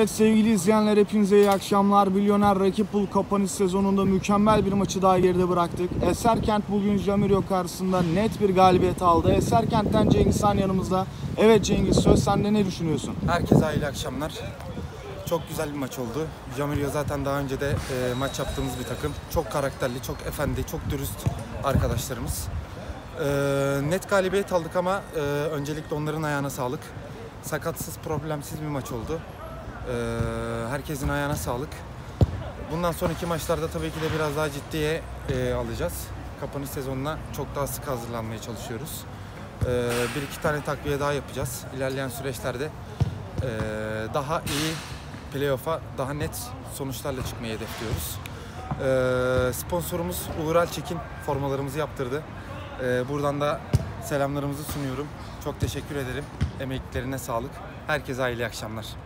Evet sevgili izleyenler, hepinize iyi akşamlar. Milyoner Rakip Bul kapanış sezonunda mükemmel bir maçı daha geride bıraktık. Eserkent bugün Jamirio karşısında net bir galibiyet aldı. Eserkent'ten Cengiz Han yanımızda. Evet Cengiz, söz sende, ne düşünüyorsun? Herkese hayırlı akşamlar. Çok güzel bir maç oldu. Jamirio zaten daha önce de maç yaptığımız bir takım. Çok karakterli, çok efendi, çok dürüst arkadaşlarımız. Net galibiyet aldık ama öncelikle onların ayağına sağlık. Sakatsız, problemsiz bir maç oldu. Herkesin ayağına sağlık. Bundan sonraki maçlarda tabii ki de biraz daha ciddiye alacağız. Kapanış sezonuna çok daha sık hazırlanmaya çalışıyoruz. Bir iki tane takviye daha yapacağız. İlerleyen süreçlerde daha iyi playoff'a, daha net sonuçlarla çıkmayı hedefliyoruz. Sponsorumuz Uğur Alçekin formalarımızı yaptırdı. Buradan da selamlarımızı sunuyorum. Çok teşekkür ederim. Emeklerine sağlık. Herkese hayırlı akşamlar.